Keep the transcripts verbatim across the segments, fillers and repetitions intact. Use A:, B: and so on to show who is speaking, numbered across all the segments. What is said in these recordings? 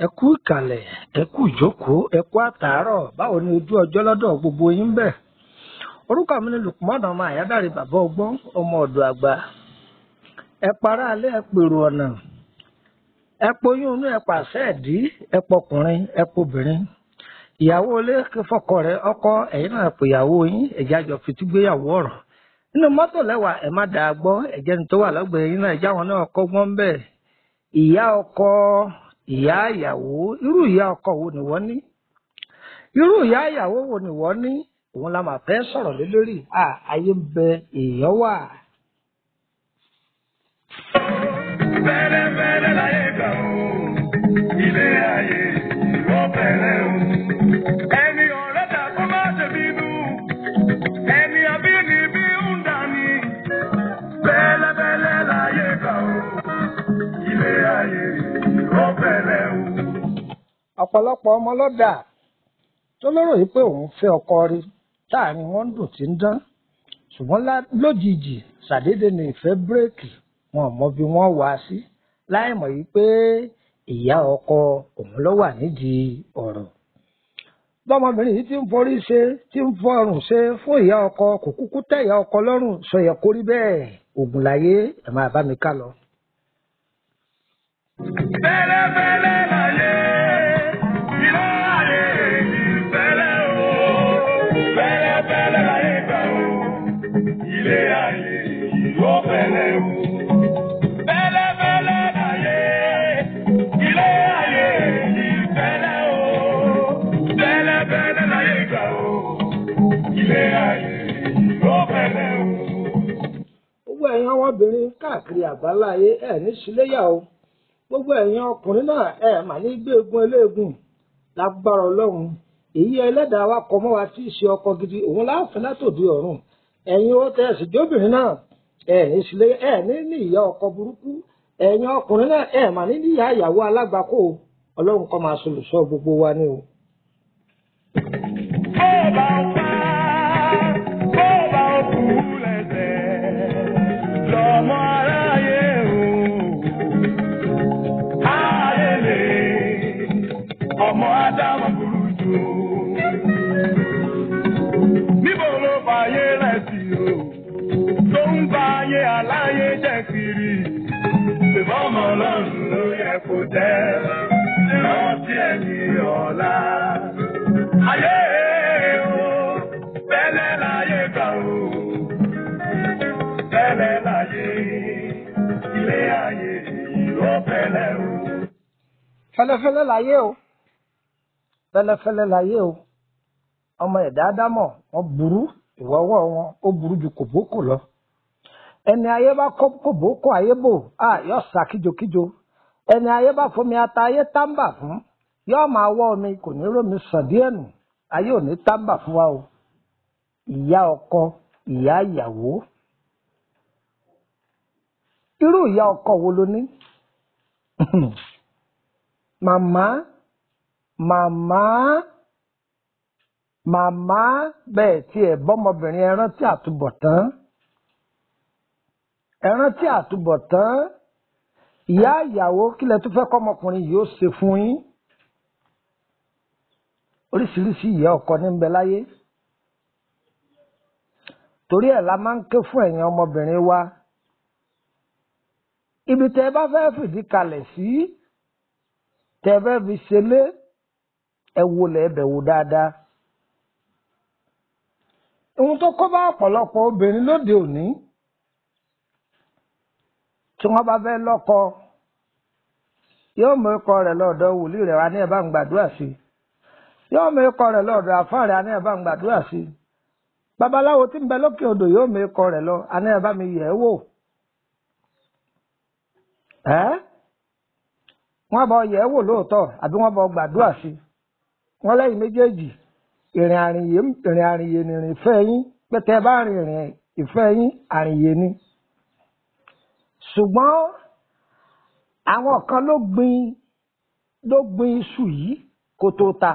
A: ẹ kú ìkàlẹ̀ ẹ kú ìjókòó ẹ kú àtàárọ̀ báwo ni ojú ọjọ́ lọ́dọ̀ gbogbo yín bẹ̀. orúkọ mi ni Lukman ọmọ Àyádáre bàbá ọgbọ́n ọmọ ọ̀dọ̀ àgbà. ẹ para alẹ́ ẹ pèrò ọ̀nà ẹ poyún inú ẹ pàṣẹ ẹ̀dí ẹ pọkùnrin ẹ pobìnrin. ìyàwó ilé fọkọ rẹ ọkọ ẹ̀yin náà pè ìyàwó yín ẹ̀já jọ fìtí gbéyàwó ọ̀rọ̀. nínú mọ́tò lẹ́wà ẹ má dàá gbọ́ ẹ̀jẹ̀ ní tó wà lọ́gbẹ̀ẹ́ yín náà ẹ̀já wọn náà kọ́gbọ́n bẹ́ẹ̀. ìyá ọkọ ìyá ìyàwó irú ìyá ọkọ wo ni wọ́n ní irú ìyá ìyàwó wo ni wọ́n ní òun la máa fẹ́ sọ̀rọ̀ lé lórí à ayé ń bẹ èèyàn wà.
B: bẹ́rẹ̀ bẹ́rẹ̀ láyé gbà ó ilé ayé ló bẹ̀rẹ̀ ó ẹni ọ̀rẹ́ dà kó má ṣe bínú ẹni abínibí ń dání bẹ́rẹ̀ bẹ́rẹ̀ láyé gbà ó ilé ayé ló bẹ̀rẹ̀ ó.
A: ọ̀pọ̀lọpọ̀ ọmọ lọ́dà tó lérò yìí pé òun fẹ́ ọkọ rí táàrin wọn dùn tí ń dán ṣùgbọ́n lójijì ṣàdédé ni ìfẹ́ bírèkì wọn mọ bí wọ́n wá sí láì mọ̀ yìí pé ìyá ọkọ òun ló wà nídìí ọ̀rọ̀. bọ́mọbìnrin yìí ti ń forí ṣe tí ń fọrùn ṣe fún ìyá ọkọ kò kúkú tẹ́ ìyá ọkọ lọ́rùn sọ yẹ kó rí bẹ́ẹ̀ ògùn láyé ẹ̀ máa bá mi ká lọ.
B: bẹ́rẹ̀ bẹ́rẹ̀ láyé ilé ayé bẹ́rẹ̀ ó bẹ́rẹ̀ bẹ́rẹ̀ láyé gbà ó ilé ayé ló bẹ̀rẹ̀ ó. bẹ́rẹ̀ bẹ́rẹ̀ láyé ilé ayé bẹ́rẹ̀ ó bẹ́rẹ̀ bẹ́rẹ̀ láyé gbà ó ilé ayé ló bẹ̀rẹ̀ ó.
A: gbogbo ẹ̀yin ọmọbìnrin káàkiri àgbáláyé ẹ̀ ní síléyà o gbogbo ẹ̀yin ọkùnrin náà ẹ̀ mà ní gbégun eléegun lágbára ọlọ́run èyí ẹlẹ́dàá wa kọ mọ́ wa tí í ṣe ọkọ gidi òun láàfin látòdì ọ̀run ẹ̀yin ó tẹ̀ ẹ̀sìn jóbìnrin náà ẹ̀ ní síléyà ẹ̀ ní ní ìyá ọkọ burúkú ẹ̀yin ọkùnrin náà ẹ̀ mà ní ní ìyá ìyàwó alágbàkó ọlọ́run kó máa solùsọ gbogbo wa ni o.
B: bó bá wá bó bá kú lẹ́sẹ̀ lọ́mọ aráyé o. ayẹlẹ ọmọ ádámù burú jù níbo ló fààyè rẹ̀ sí o tó ń bá ayé aláyé jẹ́ kiri ìbọmọ Ọlọ́run ló yẹ kó jẹ́ rántí ẹni ọ̀la ayé o bẹ́lẹ̀ láyé gbà o bẹ́lẹ̀ láyé ilé ayé ló bẹ̀lẹ̀ o.
A: fẹ́lẹ́fẹ́lẹ́ láyé o fẹ́lẹ́fẹ́lẹ́ láyé o ọmọ ẹ̀dá ádámọ̀ wọn burú ìwọ́wọ́ wọn ó burú ju kòbókò lọ ẹni ayé bá kó kòbókò ayé bò á yọ sá kíjokíjo ẹni ayé bá fomi ata ayé tábà fún yóò máa wọ́ omi kò ní rómi sàn díẹ̀ nù ayé ò ní tábà fún wa o ìyá ọkọ ìyá ìyàwó irú ìyá ọkọ wo ló ní màmá màmá màmá bẹ́ẹ̀ tí ẹ̀ bọ́mọbìnrin ẹ rántí àtúbọ̀tán ẹ rántí àtúbọ̀tán ìyá ìyàwó kílẹ̀ tó fẹ́ kọ́mọkùnrin yìí ó ṣe fún yín oríṣiríṣi ìyá ọkọ ní ń bẹ láyé torí ẹ̀ la máa ń ké fún ẹ̀yin ọmọbìnrin wa ibi tẹ́ ẹ bá fẹ́ fìdí kalẹ̀ sí tẹ́ ẹ fẹ́ fi ṣẹlé ẹ wo lẹ̀ ẹbẹ̀ wò dáadáa ohun tó kọ́ bá ọ̀pọ̀lọpọ̀ obìnrin lóde òní tí wọ́n bá fẹ́ lọ́kọ yóò mú ikọ̀ rẹ̀ lọ́dọ̀ wòlíì rẹ̀ wá ní ẹ̀ bá ń gbàdúrà sí yóò mú ikọ̀ rẹ̀ lọ́dọ̀ àfáà rẹ̀ á ní ẹ̀ bá ń gbàdúrà sí babaláwo tí ń bẹ lókè odò yóò mú ikọ̀ rẹ̀ lọ á ní ẹ̀ bá mi yẹ̀ ẹ́ wò ẹ́ wọ́n bọ yẹ̀ ẹ́ wò lóòótọ́ àbí wọ́n bọ gbàdúrà sí wọ́n lẹ́yìn méjèèjì ìrìn àrìnyè ìrìn àrìnyè ni ìrìn ìfẹ́ yín pẹ́tẹ́ bá rìn ìrìn ìfẹ́ yín àrìnyè ni ṣùgbọ́n àwọn kan ló gbin ló gbin iṣu yìí kó tó ta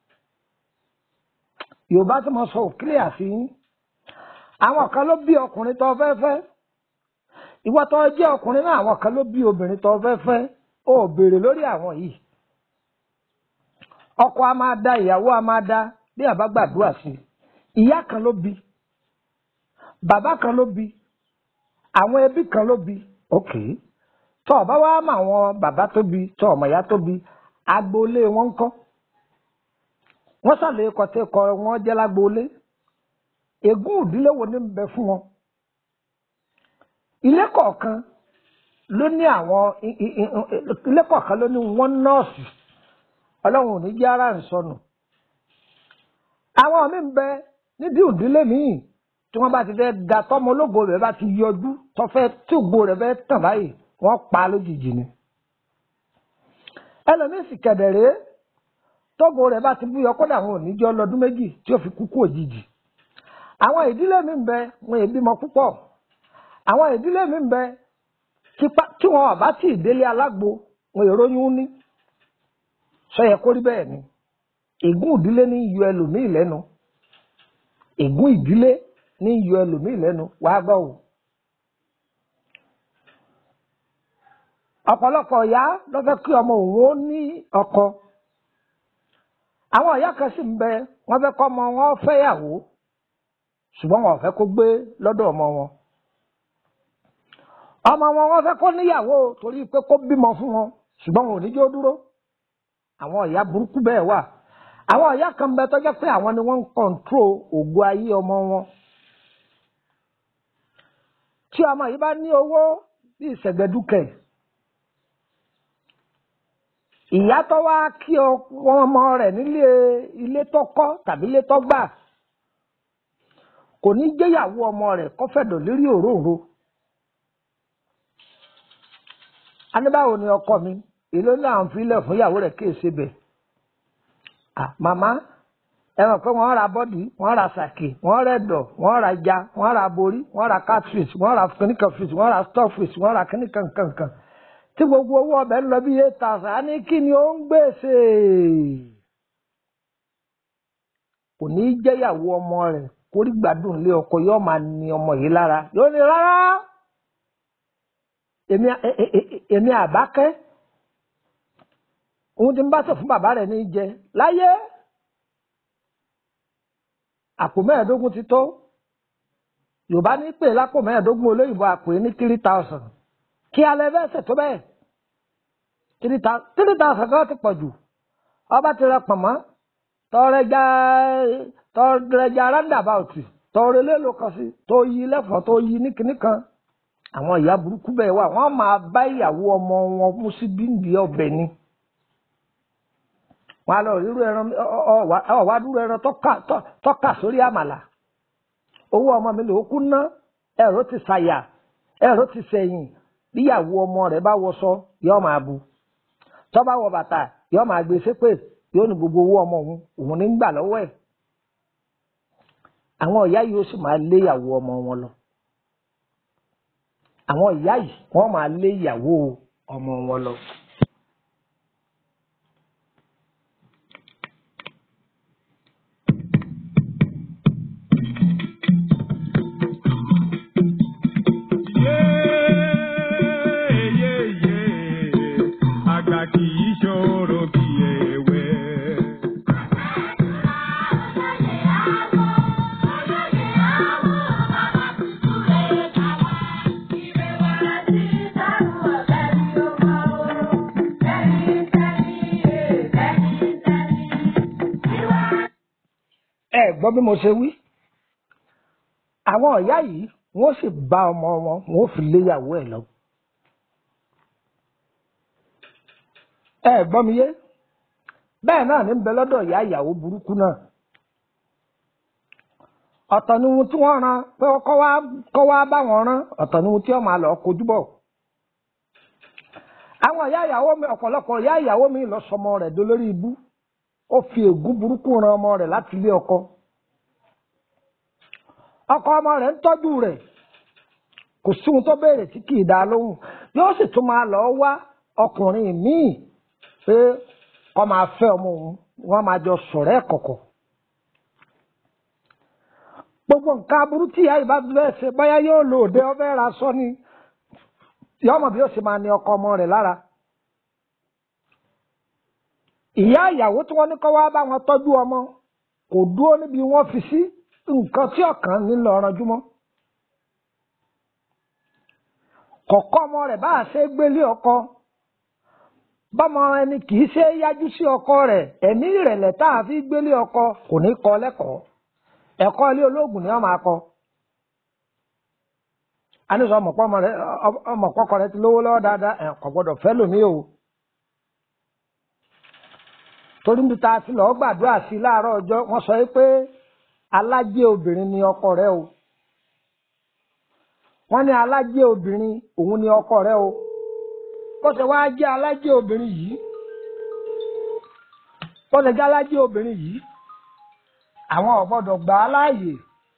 A: Yorùbá tí mo sọ òkìlẹ̀ àfi yín àwọn kan ló bí ọkùnrin tó fẹ́ fẹ́ ìwọ tó jẹ́ ọkùnrin náà àwọn kan ló bí obìnrin tó fẹ́ fẹ́ ó béèrè lórí àwọn yìí ọkọ a máa da ìyàwó a máa da bí àbá gbàdúrà sí ìyá kan ló bí bàbá kan ló bí àwọn ẹbí kan ló bí ok tó ọba wa mọ àwọn bàbá tó bí tó ọmọ ìyá tó bí agboolé wọn ń kọ́ wọ́n sàlẹ̀ kọtẹ́ kọ wọn jẹ́ lágboolé ègún ìdílé wo ní ń bẹ fún wọn ilé kọ̀ọ̀kan ló ní àwọn ilé kọ̀ọ̀kan ló ní wọ́n nọ́ọ̀sì ọlọ́run ò ní jẹ́ ara ń sọnù àwọn míì ń bẹ nídìí ìdílé míì tí wọ́n bá ti fẹ́ ga tọ́mọ ológo rẹ̀ bá ti yọjú tọ́fẹ́ tí ògo rẹ̀ fẹ́ tàn báyìí wọ́n pa lójijì ni ẹlòmíì sì kẹ̀dẹ̀rẹ́ tọ́go rẹ̀ bá ti búyọ kódà àwọn ò ní jẹ́ ọlọ́dún méjì tí ó fi kú kú òjijì àwọn ìdílé míì ń bẹ wọn ì bímọ púpọ̀ àwọn ìdílé míì ń bẹ tí wọn ò bá tí ì délé alágbo wọn ì róyún ní sọ yẹ kó rí bẹ́ẹ̀ ni ègún ìdílé ní yọ ẹlòmíì lẹ́nu ègún ìdílé ní yọ ẹlòmíì lẹ́nu wàá gbọ́ o. ọ̀pọ̀lọpọ̀ ìyá ló fẹ́ kí ọmọ òun ó ní ọkọ àwọn ìyá kan sì ń bẹ wọ́n fẹ́ kọ́ ọmọ wọn fẹ́yàwó ṣùgbọ́n wọn ò fẹ́ kó gbé lọ́dọ̀ ọmọ wọn ọmọ wọn wọ́n fẹ́ kó níyàwó torí pé kó bímọ fún wọn ṣùgbọ́n wọn ò ní jó dúró àwọn ìyá burúkú bẹ́ẹ̀ wà àwọn ìyá kan bẹ tó jẹ́ pé àwọn ni wọ́n ń kọ̀ǹtró ògo ayé ọmọ wọn tí ọmọ yìí bá ní owó bí ìṣẹ̀gbẹ́dúkẹ̀ ìyá tó wá kí ọmọ rẹ̀ nílé ilé tó kọ́ tàbí ilé tó gbà kò ní jẹ́yàwó ọmọ rẹ̀ kó fẹ̀dọ̀ lérí òróǹro aníbáwo ni ọkọ mi èló náà ń filẹ̀ fún ìyàwó rẹ̀ kí èsè bẹ̀ màmá ẹ mọ̀ pé wọ́n ra bọ́dì wọ́n ra sàkè wọ́n ra ẹ̀dọ̀ wọ́n ra ja wọ́n ra borí wọ́n ra catfish wọ́n ra kìnnìkan fish wọ́n ra stockfish wọ́n ra kìnnìkan kankan tí gbogbo owó ọbẹ̀ ń lọ bí eight thousand á ní kí ni ó ń gbèsè kò ní í jẹ́yàwó ọmọ rẹ̀ kórí gbádùn lé ọkọ yóò máa ní ọmọ yìí lára yóò ní rárá èmi àbákẹ́ òun ti ń bá sọ fún bàbá rẹ̀ ní í jẹ láyé àpò mẹ́ẹ̀ẹ́dógún ti tó yorùbá ní pè lápò mẹ́ẹ̀ẹ́dógún olóyìnbó àpò ní three thousand kí alẹ́ bẹ́ẹ̀ ṣètò bẹ́ẹ̀ three thousand kan ti pọ̀ jù ọba ti rẹ pọ̀nmọ́ tọrẹjà tọrẹjà roundabout tọrẹlẹ ló kàn sí tó yí lẹ́fọ̀ọ́ tó yí ní kinní kan àwọn ìyá burúkú bẹ́ẹ̀ wà wọ́n máa bá ìyàwó ọmọ wọn mú sí bíndì ọbẹ̀ ni wọn á lọ rírú ẹran ọwá dúró ẹran tọ́ka sórí àmàlà owó ọmọ mi ló kú ná ẹ̀rọ ti ṣàyà ẹ̀rọ ti sẹ̀yìn bíyàwó ọmọ rẹ̀ bá wọṣọ yóò máa bu tó bá wọ bàtà yóò máa gbé ṣépè yóò ní gbogbo owó ọmọ òun òun ní gbà lọ́wọ́ ẹ̀ àwọn ìyá yìí ó sì máa lé ìyàwó ọmọ wọn lọ àwọn ìyá yìí wọ́n máa lé ìyàwó ọmọ wọn lọ. gbọ́ bí mo ṣe wí àwọn ìyá yìí wọ́n sì bá ọmọ wọn wọ́n fi léyàwó ẹ̀ lọ. ẹ gbọ́ mi yé bẹ́ẹ̀ náà ní bẹ lọ́dọ̀ ìyá ìyàwó burúkú náà ọ̀tọ̀ ni ohun tí wọ́n ran pé kọ́ wá bá wọn rán ọ̀tọ̀ ni ohun tí wọ́n máa lọ kojú bọ̀. àwọn ìyá ìyàwó mi ọ̀pọ̀lọpọ̀ ìyá ìyàwó mi lọ sọmọ rẹ̀ dolórí ibú ó fi ègún burúkú ran ọmọ rẹ̀ láti ilé ọkọ. ọkọ ọmọ rẹ̀ ń tọ́jú rẹ̀ kò sí ohun tó béèrè tí kì í dá lóhùn yóò sì tún máa lọ wá ọkùnrin míì pé kó máa fẹ́ ọmọ òun wọ́n máa jọ sọ̀rọ̀ ẹ̀ kọ̀kọ̀. gbogbo nǹkan aburú tí ìyá ìbá bẹ́ẹ̀ ṣe báyá yóò lò dé ọbẹ̀ ra sọ ni yọmọ bí ó sì máa ní ọkọ ọmọ rẹ̀ lára. ìyá ìyàwó tí wọ́n ní kọ́ wá bá wọn tọ́jú ọmọ kò dúró níbi wọ́n fi sí nǹkan tí ọ̀kan nílò ọ̀rànjú mọ́. kọ̀ọ̀kan ọmọ rẹ̀ bá a ṣe gbélé ọkọ bọ́mọ ẹni kì í ṣe yájú sí ọkọ rẹ̀ ẹ̀mí ìrẹ̀lẹ̀ tá a fi gbélé ọkọ kò ní kọ́ lẹ́kọ̀ọ́ ẹ̀kọ́ ilé olóògùn ni wọ́n máa kọ́. a ní sọ ọmọkọ́kọ rẹ̀ ti lówó lọ́wọ́ dáadáa ẹ̀ kò gbọ́dọ̀ fẹ́ lòmí o. torí níbi tá a ti lọ́ọ́ gbàdúrà sí láàárọ̀ ọjọ́ wọ́n sọ pé alájẹ́ obìnrin ni ọkọ rẹ̀ o. wọ́n ní alájẹ́ obìnrin òun ni ọkọ rẹ̀ o. bó ṣe wáá jẹ́ alájẹ́ obìnrin yìí bó ṣe jẹ́ alájẹ́ obìnrin yìí àwọn ò gbọ́dọ̀ gbà á láàyè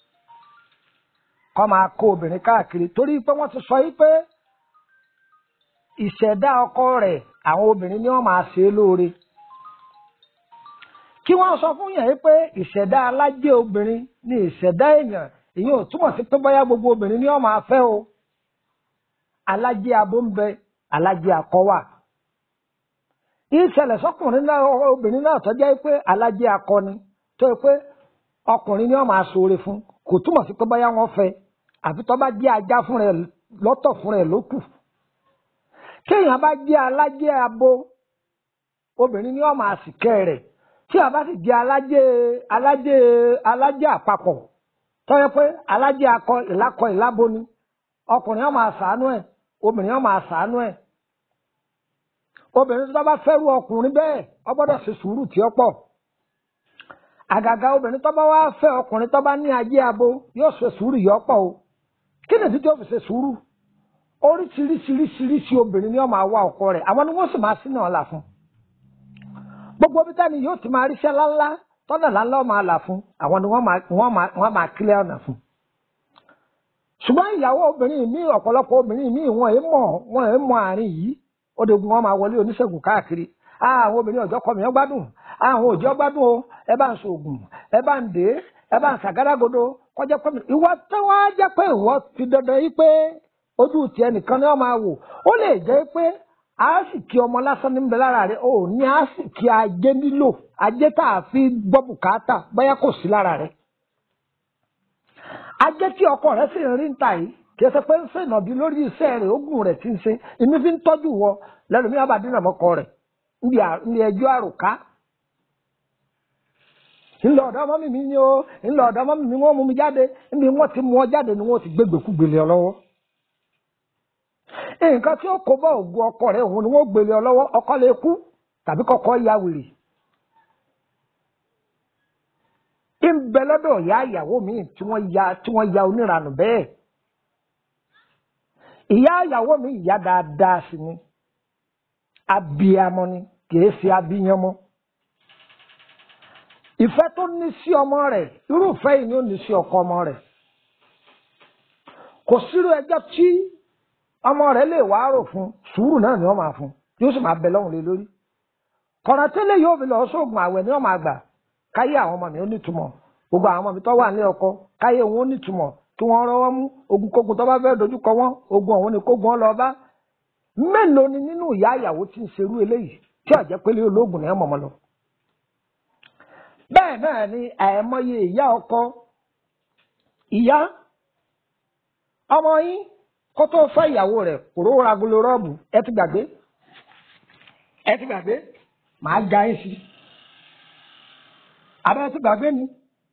A: kó máa kó obìnrin káàkiri torí pé wọ́n ti sọ yìí pé ìṣẹ̀dá ọkọ rẹ̀ àwọn obìnrin ni wọ́n máa ṣe lóore. kí wọ́n sọ fún yẹn pé ìṣẹ̀dá alájẹ́ obìnrin ni ìṣẹ̀dá èèyàn èyí ò túmọ̀ sí pé bóyá gbogbo obìnrin ni wọ́n máa fẹ́ o. alájẹ́ abo ń bẹ alájẹ́ akọ wà. ìṣẹ̀lẹ̀ sọ́kùnrin náà obìnrin náà tó jẹ́ pé alájẹ́ akọ ni tó yẹ pé ọkùnrin ni wọ́n máa ṣoore fún kò túmọ̀ sí pé bóyá wọ́n fẹ́ àfi tó bá jẹ́ ajá fún rẹ̀ lọ́tọ̀ fún rẹ̀ ló kù. kéèyàn bá jẹ́ alájẹ́ abo obìnrin ni wọ́n máa sìkẹ́ rẹ̀ tí a bá sì jẹ́ alájẹ́ alájẹ́ alájẹ́ àpapọ̀ tó yẹ pé alájẹ́ akọ ìlákọ ìlábo ni ọkùnrin wọ́n máa ṣàánú ẹ̀ obìnrin wọ́n máa ṣàánú ẹ̀. obìnrin tó bá fẹ́rù ọkùnrin bẹ́ẹ̀ ó gbọ́dọ̀ ṣe sùúrù tí ó pọ̀. àgàgà obìnrin tó bá wá fẹ́ ọkùnrin tó bá ní ajé abo yóò ṣe sùúrù yọ pọ̀ o. kí ni títí ó fi ṣe sùúrù? oríṣiríṣiríṣiríṣi obìnrin ni wọ́n máa wá ọkọ rẹ̀ àwọn ni wọ́n sì máa sínú ọ̀la fún. gbogbo bí táni yóò ti máa ríṣẹ́ láńlá tọ́nà láńlá ó máa là fún àwọn ni wọ́n máa kílẹ̀ ọ̀nà fún. ṣùgbọ́n ìyàwó obìnrin mi ọ̀pọ̀lọpọ̀ obìnrin mi wọ́n ẹ̀ mọ̀ wọ́n ẹ̀ mọ̀ àárín yìí ó de gun wọn máa wọlé oníṣègùn káàkiri àwọn obìnrin ọjọ́ kọ́ mi wọ́n gbádùn àwọn òjò gbádùn o ẹ bá ń ṣoògùn ẹ bá ń dé ẹ bá ń ṣàgádágodo kọjá pé ìwọ tí wọ́n á jẹ́ pé ìwọ ti dandan yìí pé ojú tiẹ̀ nìkan ni wọ́n máa wò ó lè jẹ́ pé a sì kí ọmọ lásán níbẹ̀ lára rẹ̀ ó ní a sì kí ajé nílò ajé tá a fi gbọ́ bùkátà báyà kò sí lára rẹ̀. ajé tí ọkọ rẹ̀ sì ń rí ń ta yìí kì í ṣe pé ń ṣènà bí lórí iṣẹ́ rẹ̀ oògùn rẹ̀ ti ń ṣe ìmí fi ń tọ́jú wọ lẹ́nu mi àbádínà mọ́kọ rẹ̀ ní ẹjọ́ àròká. ńlọ ọ̀dọ́ ọmọ mi mi ni o ńlọ ọ̀dọ́ ọmọ mi mi wọ́n mú mi jáde níbi wọ́n ti mú ọ jáde ni wọ́n ti gbégbèkúgbèlè ọ lọ́wọ́. nǹkan tí ó kó bá ògùn ọkọ rẹ̀ òun ni wọ́n gbélé ọ lọ́wọ́ ọkọ lè kú tàbí kọ́kọ́ ya wèrè. ń bẹ lọ́dọ̀ ìyá ìyàwó mi tí wọ́n ya tí wọ́n ya oníranù bẹ́ẹ̀. ìyá ìyàwó mi ìyá dáadáa sí ni abiyamọ ni kìí ṣe abiyamọ. ìfẹ́ tó ní sí ọmọ rẹ̀ irúfẹ́ yìí ni ó ní sí ọkọ ọmọ rẹ̀. kò sírú ẹjọ́ tí ọmọ rẹ̀ lè wá rò fún sùúrù náà ni wọ́n máa fún yóò sì máa bẹ lọ́hùn lé lórí. kọ̀nà tẹ́lẹ̀ yóò fi lọ sóògùn àwẹ̀ ni wọ́n máa gbà káyé àwọn ọmọ mi ó nítumọ̀ gbogbo àwọn ọmọ mi tó wà nílé ọkọ káyé wọn ó nítumọ̀ kí wọ́n rọ́wọ́ mú ogun kógun tó bá fẹ́ dojúkọ wọn ogun ọ̀hún ni kógun ọ lọ bá. mélòó ni nínú ìyá ìyàwó tí ń ṣerú eléyìí tí ọ̀jẹ̀ pélé olóògùn náà mọ̀mọ́ lọ. bẹ́ẹ̀ náà ni àìmọye ìyá ọkọ ìyá ọmọ yín kó tó fẹ́ ìyàwó rẹ̀ kò rówó ra agolo rọ́ọ̀bù ẹ ti gbàgbé ẹ ti gbàgbé màá ga ẹ sí abẹ́ ẹ ti gbàgbé ni.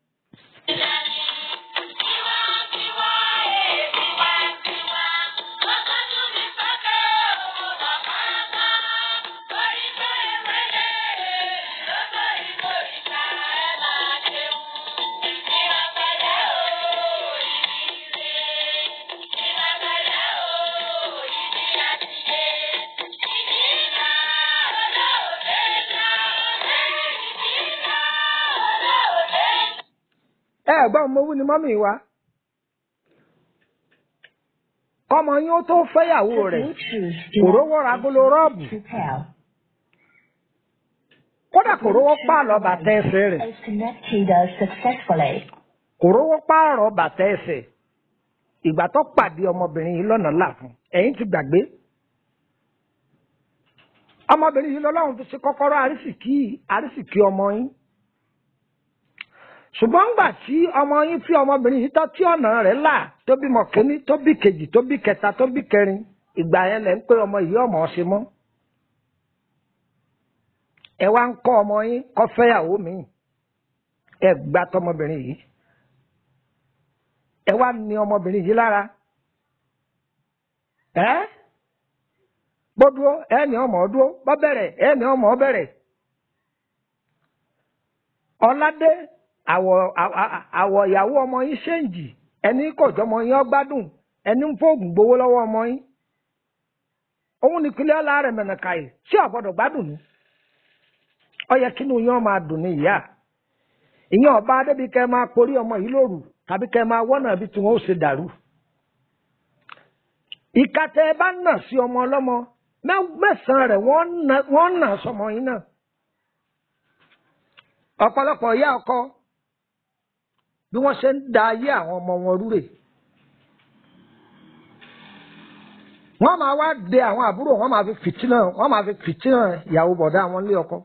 A: ẹ̀gbọ́n mo wú ni mọ́mì wa kọ́mọ yín ó tó fẹ́yàwó rẹ̀ kò rówó ra agolo rọ́ọ̀bù kódà kò rówó pààlọ́ bàtà ẹsẹ̀ rẹ̀ kò rówó pààrọ̀ bàtà ẹsẹ̀ ìgbà tó pàdé ọmọbìnrin yìí lọ́nà là fún ẹ̀yin ti gbàgbé ọmọbìnrin yìí lọ́lọ́run fi ṣe kọ́kọ́rọ́ àrísìkí àrísìkí ọmọ yín ṣùgbọ́n ńgbà tí ọmọ yín fi ọmọbìnrin yìí tọ́ tí ọ̀nà rẹ̀ là tó bímọ kínní tó bí kejì tó bí kẹta tó bí kẹrin ìgbà yẹn lẹ̀ ń pé ọmọ yìí ọmọ ṣe mọ́ ẹ wá ń kọ́ ọmọ yín kọ́ fẹ́yàwó mi ẹ gbà tọmọbìnrin yìí ẹ wá ní ọmọbìnrin yìí lára ẹ gbódúró ẹ ní ọmọ ọdúró bọ́ bẹ̀rẹ̀ ẹ ní ọmọ bẹ̀rẹ̀ ọ̀làdé àwọ̀ àwọ̀ ìyàwó ọmọ yín ṣéǹjì ẹni kọjọ́ ọmọ yín ọgbádùn ẹni ń fóògùn gbowó lọ́wọ́ ọmọ yín òun nìpínlẹ̀ ọ̀la rẹ̀ mẹ̀nàkà yìí ṣé ọ̀gbọ́dọ̀ gbádùn ni ó yẹ kínú yín máa dùn ní ìyá ìyẹn ọba adébí kẹ́ máa porí ọmọ yìí lóru tàbí kẹ́ máa wọ́nà bí tí wọ́n ó ṣe dàrú ìkàtẹ́ ẹ bá nà sí ọmọ ọlọ́mọ mẹ́sàn-án rẹ̀ wọ́n nà sọmọ yín náà ọ̀pọ̀lọpọ̀ ìyá ọkọ bí wọ́n ṣe ń da ayé àwọn ọmọ wọn rúrè wọ́n máa wá de àwọn àbúrò wọ́n máa fi fìtínà wọ́n máa fi fìtínà ìyàwó bọ̀dá wọn lé ọkọ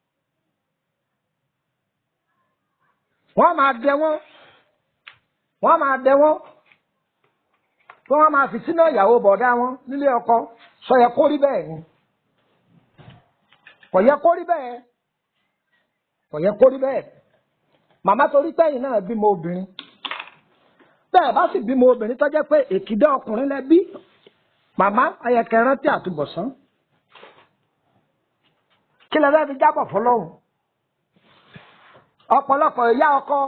A: wọ́n máa dẹ wọ́n wọ́n máa dẹ wọ́n tí wọ́n máa fìtínà ìyàwó bọ̀dá wọn nílé ọkọ sọ yẹ kó rí bẹ́ẹ̀ ni kò yẹ kó rí bẹ́ẹ̀ kò yẹ kó rí bẹ́ẹ̀ màmá torí pẹ́yìn náà bímọ obìnrin bẹ́ẹ̀ bá sì bímọ obìnrin tó jẹ́ pé èkìdá ọkùnrin lẹ bí màmá ayẹkẹ rántí àtúbọ̀sán kí lẹ fẹ́ fi jábọ̀ fọlọ́run ọ̀pọ̀lọpọ̀ ìyá ọkọ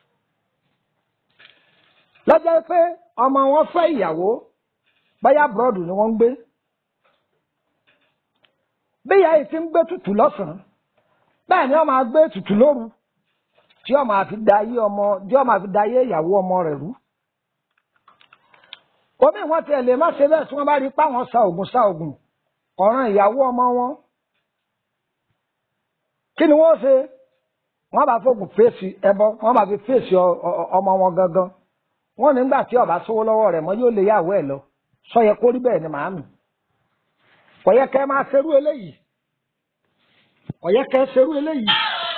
A: lọ́jọ́ pé ọmọ wọn fẹ́ ìyàwó bóyá búrọ́dù ni wọ́n ń gbé bí ìyá yìí ti ń gbé tutù lọ́sàn-án bẹ́ẹ̀ ni wọ́n máa gbé tutù lóru tí wọ́n máa fi da ayé ọmọ tí wọ́n máa fi da ayé ìyàwó ọmọ rẹ̀ rú. omi wọn tiẹ̀ lè má ṣe bẹ́ẹ̀ tí wọ́n bá rí páwọn sa ògùn sa ògùn ọ̀ràn ìyàwó ọmọ wọn. kí ni wọ́n ṣe wọ́n bá fògùn fèsì ẹbọ wọ́n bá fi fèsì ọmọ wọn gangan wọ́n nígbà tí ọba sówó lọ́wọ́ rẹ̀ mọ́ yóò lè yàwó ẹ̀ lọ sọ yẹ kó rí bẹ́ẹ̀ ni màámi kò yẹ kẹ́ máa ṣerú eléyìí kò yẹ kẹ́ ṣerú eléyìí.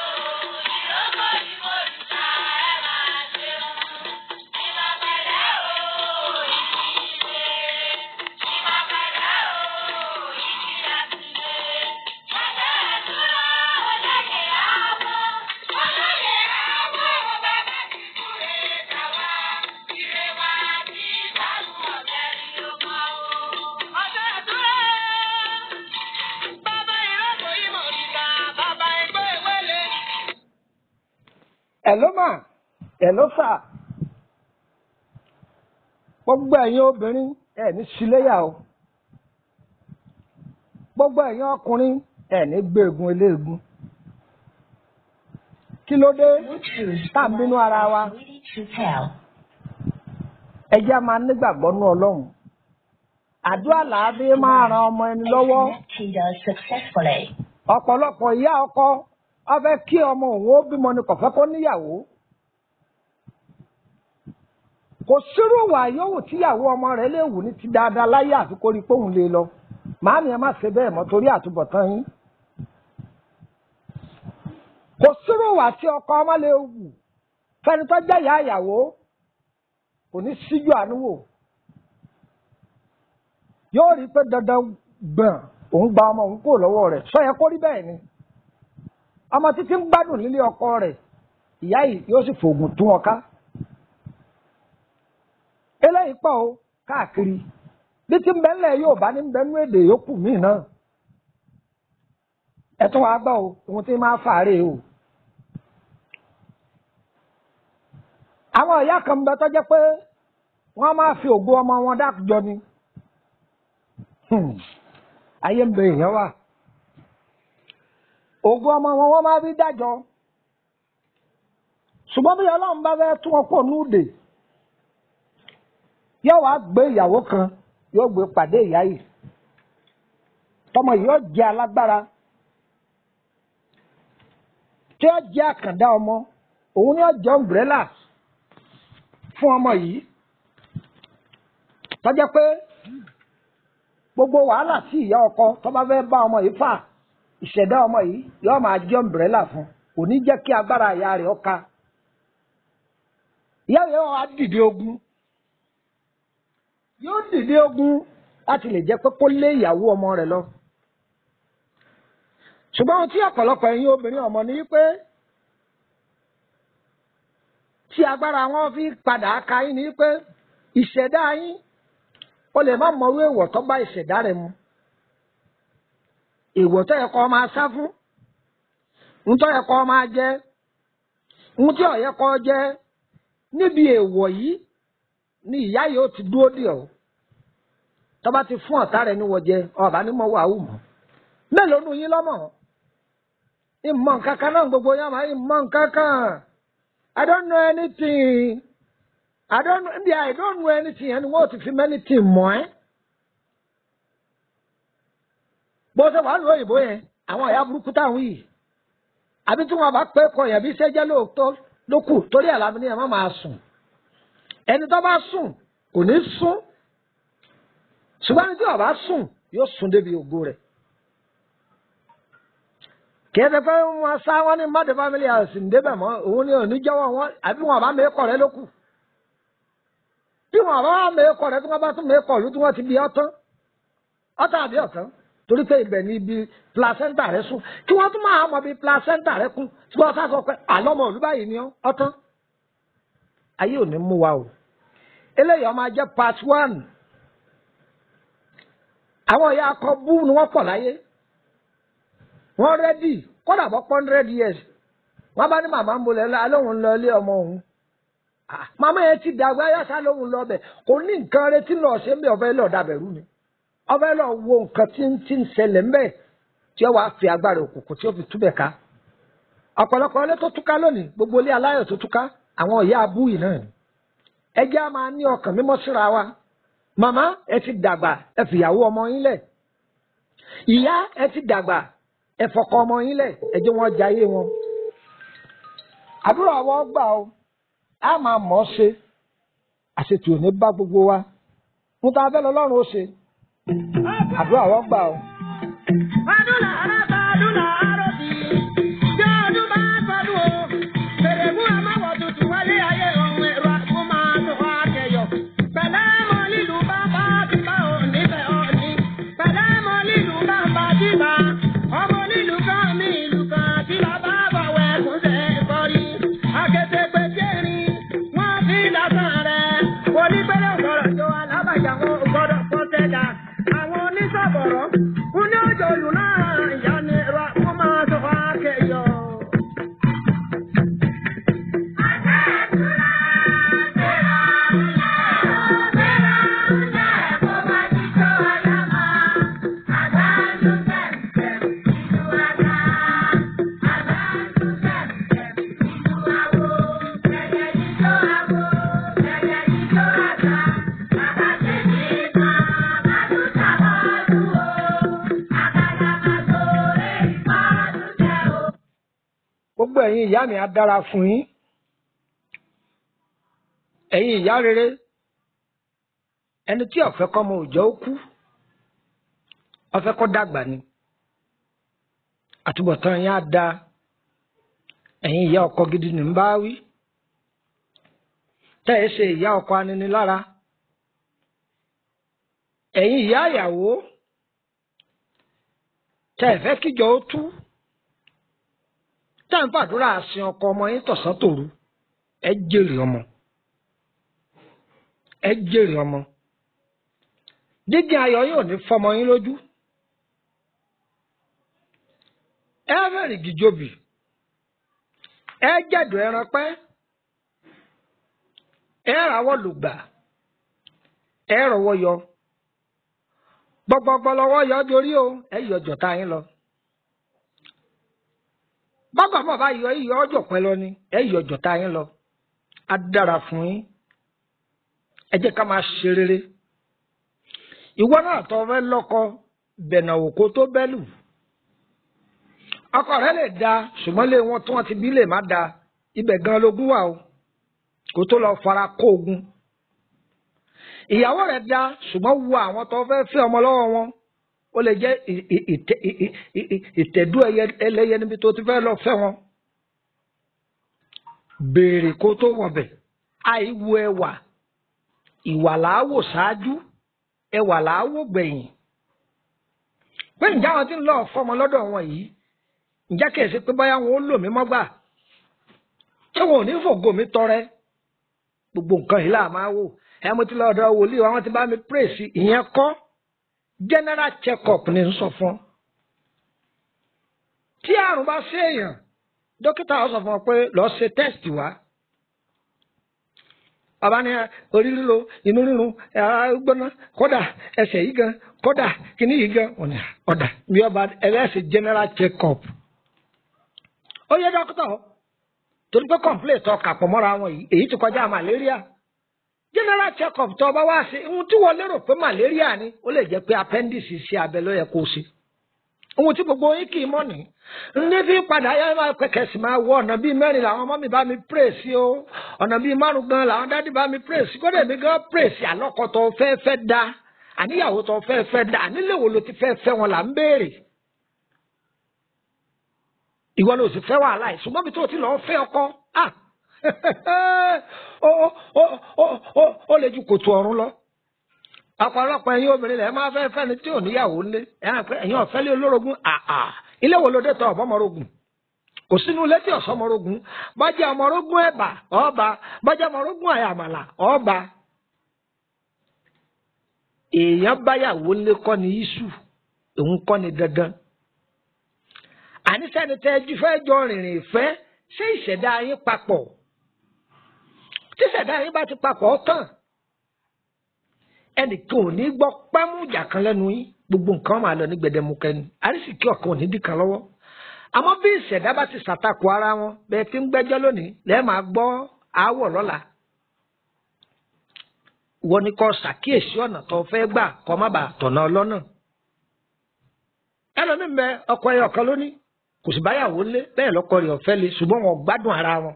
A: Hello ma, hello sà. Gbogbo ẹ̀yin obìnrin ẹ̀ ní síléyà o. Gbogbo ẹ̀yin ọkùnrin ẹ̀ ní gbégun eléegun. Kí ló dé tá à ń bínú ara wa? Ẹ jẹ́ máa nígbàgbọ́ nú Ọlọ́run. Àdúrà làábí máa ran ọmọ ẹni lọ́wọ́. Ọ̀pọ̀lọpọ̀ ìyá ọkọ ó fẹ́ kí ọmọ òun ó bímọ ni kò fẹ́ kó níyàwó. Kò sírò wà yòówù tíyàwó ọmọ rẹ̀ lè wù ní ti dáadáa láyé àfi kó rí póun lè lọ. Màámi ẹ má ṣe bẹ́ẹ̀ mọ́ torí àtúbọ̀tán yín. Kò sírò wà tí ọkọ ọmọ lè wù fẹ́ni tó jẹ́ ìyá ìyàwó kò ní síjú àánú wò. Yóò rí pé dandan gbọ̀n òun gba ọmọ òun kúrò lọ́wọ́ rẹ̀ sọ yẹ kó rí bẹ́ẹ̀ ni. Ọmọ títí ń gbádùn nílé ọkọ rẹ̀ ìyá yìí yóò sì fògùn tún ọ ká. Eléyìí pọ̀ o káàkiri bí tí ń bẹ ńlẹ̀ yóò bá ní bẹnú èdè yòókù míì náà. Ẹ tún wàá gbọ́ o ohun tí máa fàárè o. Àwọn ìyá kan bẹ tó jẹ́ pé wọ́n máa fi ògo ọmọ wọn dájọ́ ni. Ayé ń bẹ èèyàn wà. Ògo ọmọ wọn wọ́n máa fi dájọ́. Ṣùgbọ́n bí Ọlọ́run bá fẹ́ tún wọn pọ̀ núdè yóò wá gbé ìyàwó kan yóò gbé pàdé ìyá yìí. Tọmọ yìí yóò jẹ́ alágbára tí ó jẹ́ àkàndá ọmọ òun ni ó jẹ́ umbrella fún ọmọ yìí. Tó jẹ́ pé gbogbo wàhálà tí ìyá ọkọ tó bá fẹ́ bá ọmọ yìí fà ìṣẹ̀dá ọmọ yìí yóò máa jẹ́ ọ̀mbrẹ́là fún kò ní jẹ́ kí agbára ìyá rẹ̀ ọ̀ka ìyá rẹ̀ wá dìde ogun yóò dìde ogun láti lè jẹ́ pé kó lé ìyàwó ọmọ rẹ̀ lọ ṣùgbọ́n ohun tí ọ̀pọ̀lọpọ̀ ẹ̀yin obìnrin ọmọ ní pé tí agbára wọn fi padà ka yín ní pé ìṣẹ̀dá yín ó lè má mọrú èèwọ̀ tó bá ìṣẹ̀dá rẹ̀ mu èèwọ̀ tó yẹ kó máa sá fún ń tó yẹ kó máa jẹ ń tí ò yẹ kó jẹ níbi èèwọ̀ yìí ni ìyá yìí ó ti dúró dì ọ́ tó bá ti fún ọ̀tá rẹ̀ níwọ̀ jẹ ọ̀bá ní mọ̀ wà áwù mọ́ mélòó nu yín lọ́mọ ìmọ̀ nǹkan kan náà gbogbo yẹn máa ìmọ̀ nǹkan kan I don't know anything I don't know ndí I don't know anything ẹni wọ́n ti fi anything mọ̀ ẹ́ bó ṣe wà lóyè òyìnbó yẹn àwọn ìyá burúkú táwọn yìí àbí tí wọn bá pẹ́ kọ yẹn bí sẹ́jẹ́ lóòótọ́ ló kù torí àlámì ni ẹ̀ má máa sùn ẹni tó bá sùn kò ní sùn ṣùgbọ́n ẹni tí ó bá sùn yóò sùn débi ògo rẹ̀ kì í ṣe pé wọ́n sá wọn ní mọ́tò family house ń débẹ̀ mọ́ òun ni òní jẹ́wọ́ wọn àbí wọn bá mẹ́kọ̀ rẹ ló kù bí wọn bá mẹ́kọ̀ rẹ tí wọ́n bá tún mẹ́kọ̀ ló tí wọ́n ti bí ọtán ọtán àbí ọ̀tán torí pé ibẹ̀ ni ibi placenta rẹ sùn kí wọ́n tún máa mọ bí placenta rẹ kún tí wọ́n sá sọ pé àlọ́mọ olúbáyìí ni ọtán ayé ò ní mú wa o eléyìí ọmọ ajẹ́ part one àwọn ìyá akọ bú ni wọ́n pọ̀ láyé wọ́n rẹ́dì kódà bọ́ hundred years wọ́n bá ní màmá ń bolẹ̀ lóhùn lọ ilé ọmọ òun màmá yẹn ti dàgbà yàtá lóhùn lọ bẹ̀ kò ní nǹkan retí lọ ṣe ń bẹ ọ̀fẹ́ lọ dàbẹ̀rù ni ọ̀fẹ́ lọ wo nǹkan tí ń tí ń ṣẹlẹ̀ ń bẹ̀ tí ó wàá fi agbára òkùnkùn tí ó fi túbẹ̀ ká ọ̀pọ̀lọpọ̀ ilé tó túká lónìí gbogbo ilé aláyọ̀ tó túká àwọn ìyá abúyì náà ni ẹ jẹ́ á máa ní ọkàn mímọ́ síra wa màmá ẹ ti dàgbà ẹ fìyàwó ọmọ yín lẹ̀ ìyá ẹ ti dàgbà ẹ fọkọ ọmọ yín lẹ̀ ẹ jẹ́ wọn jayé wọn àdúrà wọn gbà ó á máa mọ̀ ọ́ ṣe àṣetì ò ní bá gbogbo wa mo ta abẹ́ lọ́lọ́run ó ṣe àdúrà wọn gbà ó.
C: Adúlà aráta adúlà arọ́bì jẹ́ ọdún bá tọdún o bèrè mú àmàwọ̀ tuntun wálé ayé ohun ẹ̀rọ àkó máa tó wá kẹyọ. Pẹ̀lẹ́ mọ lílù bàbá ti bá ò níbẹ̀ ọ̀ní. Pẹ̀lẹ́ mọ lílù bàbá ti bá ọmọ lílù kan mi ìlú kan tí bàbá bá wẹ̀ kún ṣe kọrí. Akété gbèjérin wọ́n fi lásán rẹ̀. Onígbẹ́lẹ́ ògbọ́dọ̀ jó alábàjá wọn ògbọ́dọ̀ pọ́ sẹ́dá. Àwọn oníṣàbọ̀rọ̀ kún ní òjò lù náà ìyá ni ẹ̀rọ àkó máa tó wá kẹyọ.
A: gbogbo ẹ̀yin ìyá mi á dára fún yín ẹ̀yin ìyá rere ẹni tí ó fẹ́ kọ́mọ òòjọ́ ó kú ó fẹ́ kó dàgbà ni àtúbọ̀tán yín á da ẹ̀yin ìyá ọkọ gidi ní ń bá wí tẹ́ ẹ ṣe ìyá ọkọ aninilára ẹ̀yin ìyá ìyàwó tẹ́ ẹ fẹ́ kíjọ ó tú tá ń fàdúrà sin ọkọ ọmọ yín tọ̀sán tòru ẹ jèrè ọmọ ẹ jèrè ọmọ dídí ayọ̀ yóò ní fọmọ yín lójú ẹ rẹ́rìn gìjòbì ẹ jẹ̀dọ̀ ẹran pẹ́ ẹ ràwọ̀ lùgbà ẹ rọwọ́ yọ gbọgbọgbọ lọ́wọ́ yọ dorí o ẹ yọ jọ̀tá yín lọ. bàbá mọ̀ bá yọ iyọ̀ ọjọ́ pẹ́ lọ ni ẹ yọ jọ̀tá yín lọ á dára fún yín ẹ jẹ́ ká máa ṣe rere ìwọ náà tó fẹ́ lọ́kọ bẹ̀nà òkú tó bẹ́lù ọkọ rẹ lè da ṣùgbọ́n lé wọn tí wọ́n ti bí lè má da ibẹ̀ gan lógún wà o kó tó lọ fara kó ogun ìyàwó rẹ da ṣùgbọ́n wo àwọn tó fẹ́ fẹ́ ọmọ lọ́wọ́ wọn ó lè jẹ́ ìtẹ̀dú ẹlẹ́yẹ níbi tó ti fẹ́ lọ fẹ́ wọn. béèrè kó tó wọ̀bẹ̀ àìwo ẹwà ìwà làáwò ṣáájú ẹwà làáwò gbẹ̀yìn. pé ǹjẹ́ àwọn tí ń lọ fọmọ lọ́dọ̀ wọn yìí ǹjẹ́ kìí ṣe pé báyà wọn ó lò mí mọ́gbà ṣé wọn ò ní fògo mi tọrẹ gbogbo nǹkan yìí là máa wò ẹ mo ti lọ ọ̀dọ̀ wòlíì àwọn ti bá mi pírèsì ìyẹn kọ́ general check up ni n sọ fún ọ. tí àrùn bá ṣe èèyàn dókítà ó sọ fún ọ pé lọ́ọ́ ṣe test wá. bàbá ní orí lílo inú rírun ara gbóná kódà ẹsẹ̀ yìí gan kódà kíní yìí gan ọ̀dà bí ọba ẹlẹ́sìn general check up. ó yẹ dókítà ọ torí pé complaint ọkà pọ̀ mọ́ra wọn yìí èyí ti kọjá malaria. general check up tó bá wá sí ohun tí wọ́n lérò pé malaria ni ó lè jẹ́ pé appendix sí abẹ ló yẹ kó ṣe. ohun tí gbogbo yín kì í mọ̀ ní. ní fi padà yá máa pẹ̀kẹ́ sí máa wọ ọ̀nà bíi mẹ́rin làwọn ọmọ mi bá mi pray sí o ọ̀nà bíi márùn gan làwọn dádì bá mi pray sí kódà èmi gan pray sí àlọ́kọ tó fẹ́ fẹ́ da àníyàwó tó fẹ́ fẹ́ da àníléwò ló ti fẹ́ fẹ́ wọn là ń béèrè. ìwọ ló sì fẹ́ wàhálà yìí ṣùgbọ́n mi tó ti lọ́ọ́ fẹ́ ọkọ ah ó lè ju kòtò ọ̀run lọ. ọ̀pọ̀lọpọ̀ ẹ̀yin obìnrin lẹ̀ máa fẹ́ fẹ́ni tí ò níyàwó ńlé ẹ̀yin ọ̀fẹ́ lé olórogún àà ilé wo ló dé tọ́ ọ̀bọ́mọrogún kò sínú ilé tí ọ̀sọ́mọrogún bájẹ́ ọmọrogún ẹ̀bà ọ̀ọ́ba bájẹ́ ọmọrogún àyàmàlà ọ̀ọ́ba. èèyàn báyàwó ńlé kọ́ ni iṣu òun kọ́ ni dandan. àníṣẹ́ni tẹ́ ẹ fẹ́ jọ rìnrìn ìfẹ́ ṣé ìṣẹ̀dá yín papọ̀ tí ìṣẹ̀dá yín bá ti papọ̀ tán ẹnìkan ò ní gbọ́ pámújà kan lẹ́nu yín gbogbo nǹkan máa lọ ní gbẹdẹmukẹ ni àrísìkí ọ̀kan ò ní dì kan lọ́wọ́ àmọ́ bí ìṣẹ̀dá bá ti ṣàtakò ara wọn bẹ́ẹ̀ tí ń gbẹ́jọ́ lónìí lẹ́ẹ̀ máa gbọ́ aáwọ̀ lọ́la wọ́n ní kó ṣàkíyèsí ọ̀nà tó fẹ́ gbà kó má bàa tọ̀nà ọlọ́nà ẹlòmíín bẹ ọkọ ẹyọ kan lónìí kò sì báyàwó lé bẹ́ẹ̀ lọ́kọ rẹ̀ ọ̀fẹ́ le ṣùgbọ́n wọn gbádùn ara wọn.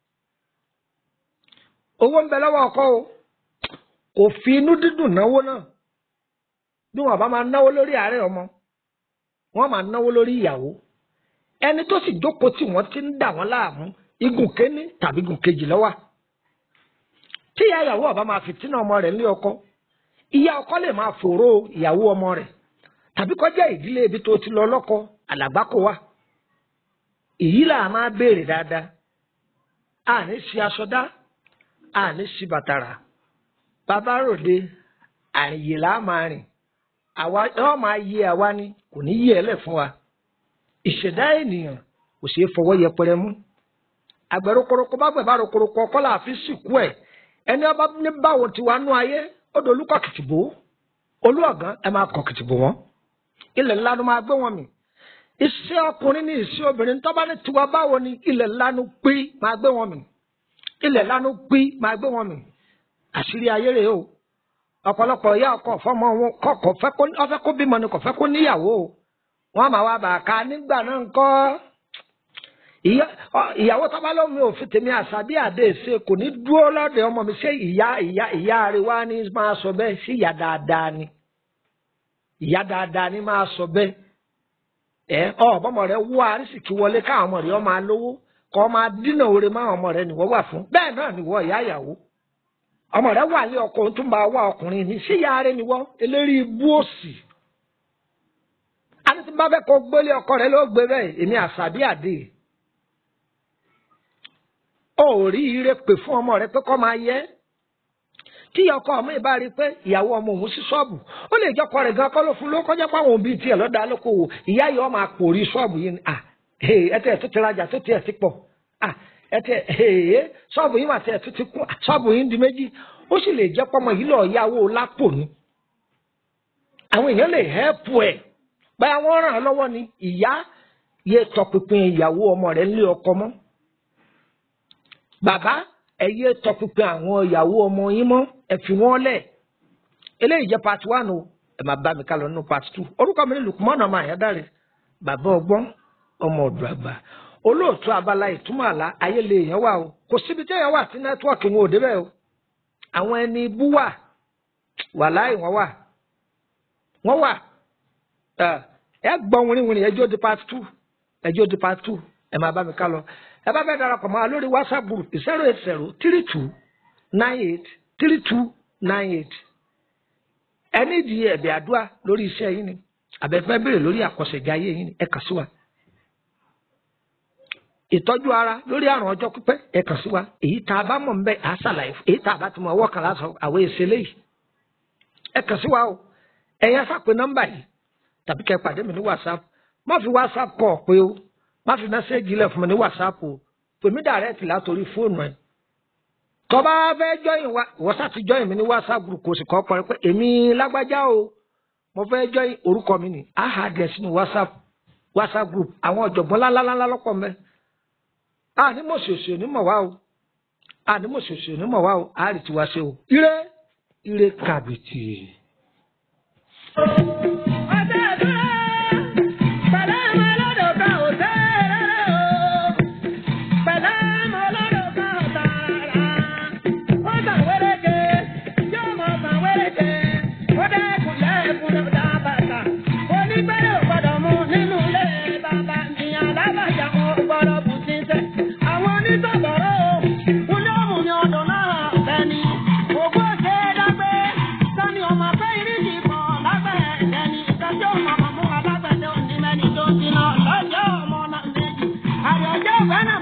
A: owó ń bẹ lọ́wọ́ ọkọ o kò fi inú dídùn náwó náà bí wọn bá máa náwó lórí àárẹ̀ ọmọ wọn máa náwó lórí ìyàwó ẹni tó sì jókòó tí wọ́n ti ń dà wọ́n láàmú igun kéní tàbí igun kejì lọ́wọ́ tí ìyá ìyàwó ọba máa fìtínà ọmọ rẹ̀ nílé ọkọ ìyá ọkọ lè máa fòró ìyàwó ọmọ rẹ̀ tàbí kọjá ìdílé ibi tó ti lọ lọ́kọ àlàgbákò wà. èyí là máa béèrè dáadáa àní sí aṣọ dá àní sí bàtàrà bàbá ròde àrìyè là máa rìn àwa yóò máa yé àwa ni kò ní yé ẹlẹ fún wa ìṣẹ̀dá ènìyàn kò ṣeé fọwọ́ yẹpẹrẹ mú àgbẹ̀rọ̀kọ̀rọ̀kọ bá gbẹ̀bá rọ̀kọ̀rọ̀kọ ọkọ là fi sìnkú ẹ̀ ẹni ọba ní báwo ti wá nú ayé ó dolú kọ̀ kìtìbò olú ọ̀gán ẹ máa kọ̀ kìtìbò wọn ilẹ̀ ńlá ló máa gbé wọn mì iṣẹ́ ọkùnrin ní iṣẹ́ obìnrin tó bá ní tiwa báwo ni ilẹ̀ lánú pí máa gbé wọn mì ilẹ̀ lánú pí máa gbé wọn mì àṣírí ayé rèé o ọ̀pọ̀lọpọ̀ ìyá ọkọ fọmọ wọn kọkọ ọfẹ́ kó bímọ ni kò fẹ́ kó níyàwó o wọn máa wá bàákà nígbà náà ńkọ́ ìyàwó tó bá lómi òfin tèmi àṣà bí àdé ṣe kò ní dúró lọ́dọ̀ ọmọ mi ṣé ìyá ìyá ìyá rẹ wá ní máa sọ bẹ́ẹ̀ sí ìyá dáadáa ni ìyá dáadáa ni máa sọ bẹ́ẹ̀ ẹ ọbọmọ rẹ wọ àrísìkí wọlé káwọn ọmọ rẹ ọmọ alówó kọ máa dínà oore máwọn ọmọ rẹ nìwọ wà fún bẹ́ẹ̀ náà nìwọ ìyá ìyàwó ọmọ rẹ wà ní ọkọ tó ń bá wá ọkùnrin ní sí ìyá rẹ nìwọ eléri ibú òsì àti tí bá fẹ́ kó gbélé ọkọ rẹ ló gbé bẹ́ẹ̀ èmi àṣàbí àdé ó rí ire pè fún ọmọ rẹ pé kó máa yẹ tí ọkọ ọmọ ìbá rí pé ìyàwó ọmọ òun sí ṣọ́ọ̀bù ó lè jọkọ rẹ̀ gan kọ́ ló fún ló kọjá pé àwọn òbí tiẹ̀ lọ́dà lókòwò ìyá yìí ọmọ àpòrí ṣọ́ọ̀bù yìí ni à ẹtẹ ẹ̀ tó ti rajà tó tiẹ̀ ti pọ̀ à ẹtẹ ẹ̀ ṣọ́ọ̀bù yìí mà tiẹ̀ tó ti kún ṣọ́ọ̀bù yìí di méjì ó sì lè jẹ́ pọ́mọ yìí lọ́ọ́ yáwó lápò ni àwọn èèyàn lè hẹ́pù ẹ̀ báyà wọ́n ràn án lọ́wọ́ ni ìyá yẹ tọpinpin ìyàwó ọmọ rẹ̀ lé ọkọ mọ́ bàbá ẹ yé tọpinpin àwọn ìyàwó ọmọ yín mọ́ ẹ fi wọ́n lẹ̀ eléyìí jẹ́ part one o ẹ máa bá mi ká lọ nínú part two orúkọ mi ní Lukman ọmọ Àyádáre bàbá ọgbọ́n ọmọ ọ̀dọ̀ àgbà olóòtú abala ìtumọ̀ àlá ayé lè yẹn wà o kò síbi tí èèyàn wà tí nẹ́tíwọ́ọ̀kì wọn ò débẹ̀ o àwọn ẹni ibú wà wà láì wọ́n wà wọ́n wà ẹ gbọ́ wìnrìnwìnrìn ẹjọ́ di part two ẹjọ́ di part two ẹ máa bá mi ká lọ ẹ bá fẹ́ darapọ̀ mọ́ wa lórí whatsapp group zero eight zero three two nine eight three two nine eight ẹ ní ìdí ẹ̀bẹ̀ àdúrà lórí iṣẹ́ yín ni àbẹ̀fẹ́ béèrè lórí àkọsẹ̀já ayé yín ni ẹ kàn sí wa ìtọ́jú ara lórí àrùn ọjọ́ pípẹ́ ẹ kàn sí wa èyí tá a bá mọ̀ ń bẹ́ à ṣàlàyé èyí tá a bá ti mọ̀ ọwọ́ kan lásán àwọn èsè léyìí ẹ kàn sí wa o ẹ̀yin afápẹ́ nọ́mbà yìí tàbí kẹ́ pàdé mi ní whatsapp má fi whatsapp kọ̀ pé o má fi mẹ́sẹ́ẹ̀jì lẹ̀ fún mi ní whatsapp o pè mí dàrẹ́ẹ̀tì látòrí fóònù ẹ̀ tó bá fẹ́ jọyìn wa wọ́n sá ti jọyìn mi ní whatsapp group kò sì kọ́ pọ̀ pé èmi lágbájá o mo fẹ́ jọyìn orúkọ mi ní ahadẹ sínú whatsapp whatsapp group àwọn ọ̀jọ̀gbọ́n lálálálá lọ́pọ̀ mẹ́ àní mọ̀ṣẹ̀ṣẹ̀ onímọ̀ wá o àní mọ̀ṣẹ̀ṣẹ̀ onímọ̀ wá o àárí tiwa ṣe o ire ire kàbìtì.
C: When